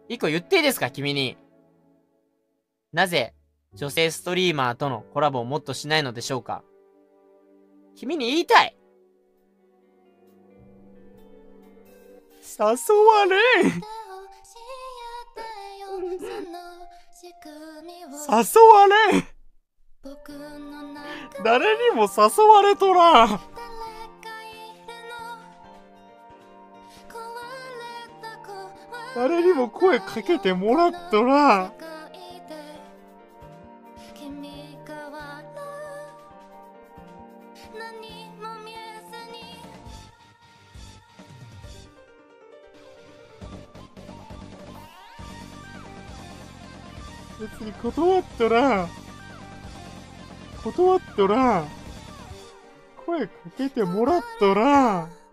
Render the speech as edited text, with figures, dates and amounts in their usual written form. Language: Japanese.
一個言っていいですか、君に。なぜ、女性ストリーマーとのコラボをもっとしないのでしょうか。君に言いたい。誘われん。誘われん。誰にも誘われとらん。誰にも声かけてもらっとらん。別に断っとらん。断っとらん。声かけてもらっとらん。